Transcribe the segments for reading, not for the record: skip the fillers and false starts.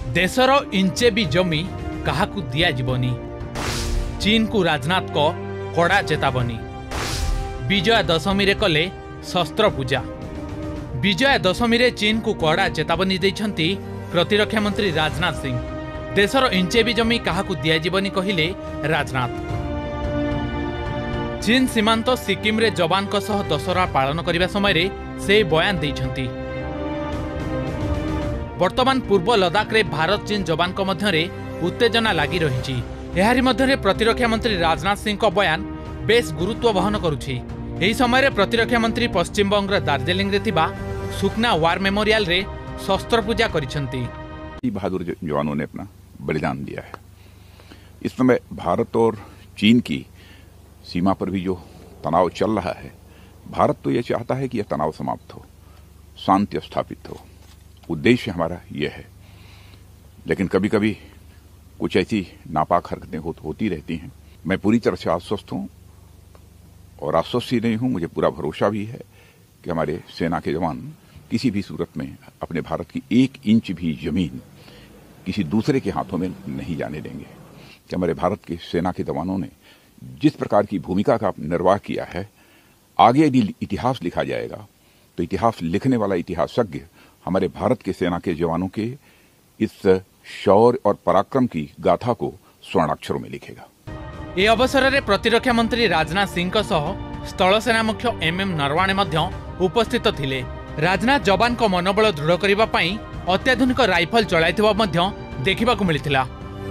देशर इंचे भी जमी काहाकू दिया जीवनी। चीन को राजनाथ को कड़ा चेतावनी। विजया दशमी रे कले शस्त्र पूजा। विजया दशमी रे चीन को कड़ा चेतावनी दैछंती प्रतिरक्षा मंत्री राजनाथ सिंह। देशर इंचे भी जमी काहाकू दिया जीवनी कहिले राजनाथ। चीन सीमांत सिक्किम रे जवान को सह दशहरा पालन करने समय रे से बयान दैछंती। वर्तमान पूर्व लद्दाख रे भारत चीन जवान को मध्यरे उत्तेजना लगी रही। एहारी मध्यरे प्रतिरक्षा मंत्री राजनाथ सिंह को बयान बेस गुरुत्व वहन करुछि। एही समय रे प्रतिरक्षा मंत्री पश्चिम बंग दार्जिलिंग रे थिबा सुकना वार मेमोरियल रे शस्त्र पूजा करिसंती। बहादुर जवानों ने अपना बलिदान दिया है। इस समय भारत और चीन की सीमा पर भी जो तनाव चल रहा है, भारत तो यह चाहता है कि यह तनाव समाप्त हो, शांति स्थापित हो। उद्देश्य हमारा यह है। लेकिन कभी कभी कुछ ऐसी नापाक हरकतें होती रहती हैं। मैं पूरी तरह से आश्वस्त हूं और आश्वस्त ही नहीं हूं, मुझे पूरा भरोसा भी है कि हमारे सेना के जवान किसी भी सूरत में अपने भारत की 1 इंच भी जमीन किसी दूसरे के हाथों में नहीं जाने देंगे। कि हमारे भारत के सेना के जवानों ने जिस प्रकार की भूमिका का निर्वाह किया है, आगे यदि इतिहास लिखा जाएगा तो इतिहास लिखने वाला इतिहासज्ञ हमारे भारत के सेना के जवानों के इस शौर्य और पराक्रम की गाथा को स्वर्णाक्षरों में लिखेगा। ए अवसर में प्रतिरक्षा मंत्री राजनाथ सिंह स्थल सेना मुख्य MM नरवाणे मध्य उपस्थित थिले। राजनाथ जवान को मनोबल दृढ़ करने पाई अत्याधुनिक राइफल चलाइथिबा मध्य देखिबाकू मिलिथिला।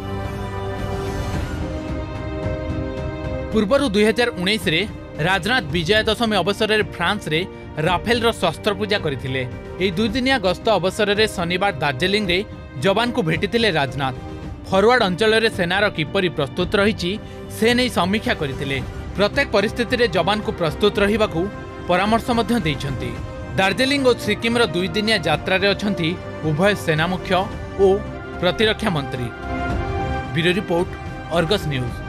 पूर्वर 2019 रे राजनाथ विजया दशमी अवसर में फ्रांस रे राफेल रो शस्त्र पूजा करथिले। एही 2 दिनिया गस्त अवसर में शनिवार दार्जिलिंग रे जवान को भेटिथिले राजनाथ। फरवर्ड अंचल रे सेनार किपरि प्रस्तुत रहिछि से नै समीक्षा करथिले। प्रत्येक परिस्थिति रे जवान को प्रस्तुत रहिबाकू परामर्श मध्य दैछंती। दार्जिलिंग और सिक्किम रो 2 दिनिया यात्रा रे अछंती उभय सेना मुख्य और प्रतिरक्षा मंत्री। Bureau report, Argus news.